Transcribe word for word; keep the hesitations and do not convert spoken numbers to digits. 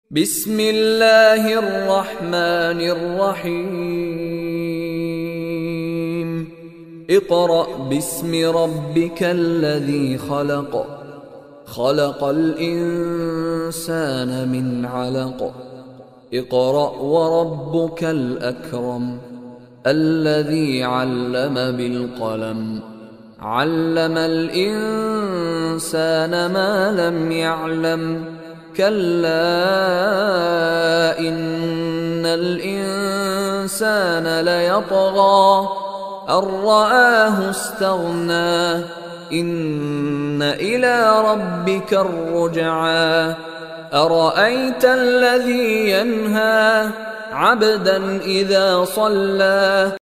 بسم الله الرحمن الرحيم اقرأ باسم ربك الذي خلق خلق الإنسان من علق اقرأ وربك الأكرم الذي علم بالقلم علم الإنسان ما لم يعلم كلا إن الإنسان ليطغى أن رآه استغنى إن إلى ربك الرجعى أرأيت الذي ينهى عبدا إذا صلى